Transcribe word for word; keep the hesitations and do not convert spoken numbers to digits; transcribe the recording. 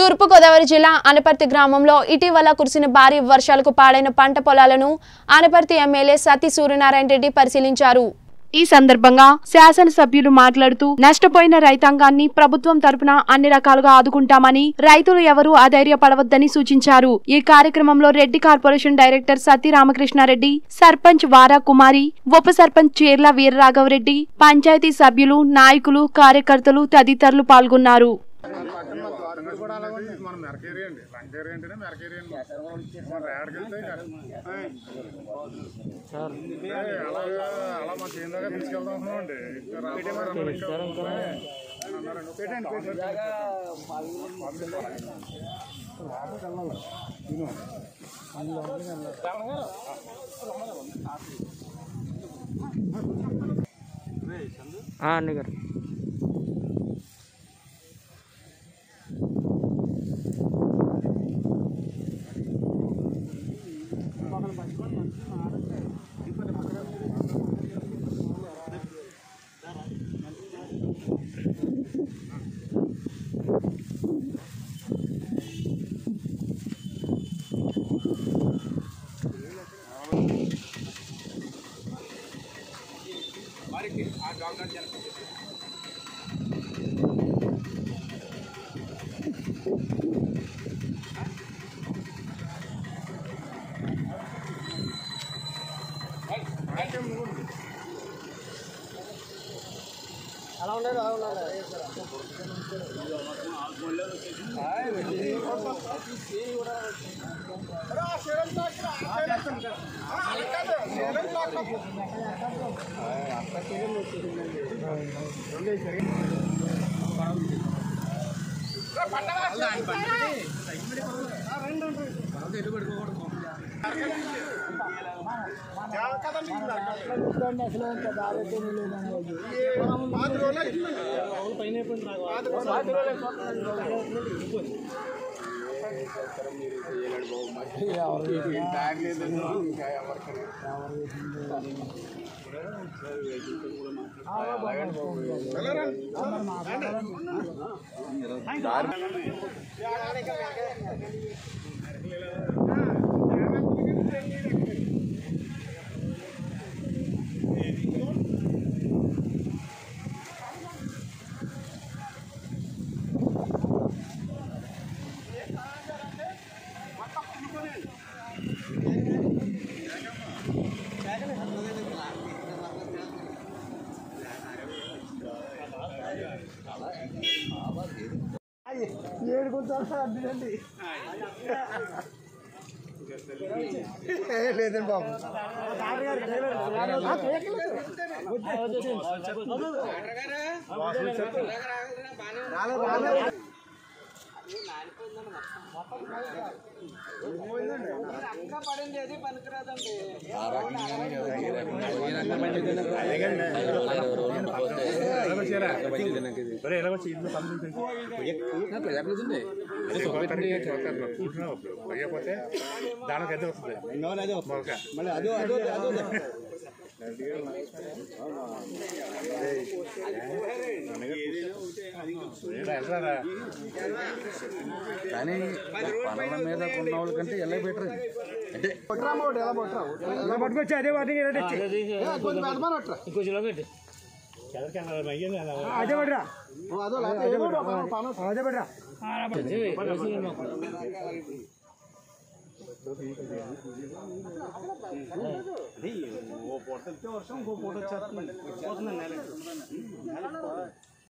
తూర్పు గోదావరి జిల్లా అనపర్తి గ్రామంలో ఇటీవల కురిసిన భారీ వర్షాలకు పాడైన పంట పొలాలను అనపర్తి ఎమ్మెల్యే సతీ సూర్యనారాయణ రెడ్డి పరిశీలించారు। ఈ సందర్భంగా శాసనసభ్యులు మాట్లాడుతూ నష్టపోయిన రైతాంగాన్ని ప్రభుత్వం తరపున అన్ని రకాలుగా ఆదుకుంటామని, రైతులు ఎవరూ అధైర్యపడవద్దని సూచించారు। ఈ కార్యక్రమంలో రెడ్డి కార్పొరేషన్ డైరెక్టర్ సతీ రామకృష్ణారెడ్డి, సర్పంచ్ వారా కుమారి, ఉప సర్పంచ్ చీర్ల వీరరాఘవరెడ్డి, పంచాయతీ సభ్యులు, నాయకులు, కార్యకర్తలు తదితరులు పాల్గొన్నారు। లేదండి బాబు పడింది అది పనికిరాదండి। దానికి అయితే వస్తుంది మళ్ళీ అదో అదో అదో కానీ పనుల మీద ఉన్న వాళ్ళకంటే ఎలా బెటర్ అంటే ఎలా పట్టుకొచ్చి అదే వాటికి అదే పడరా అదే పడరా ఓ పూట వర్షం ఇంకో పూట వచ్చేస్తుంది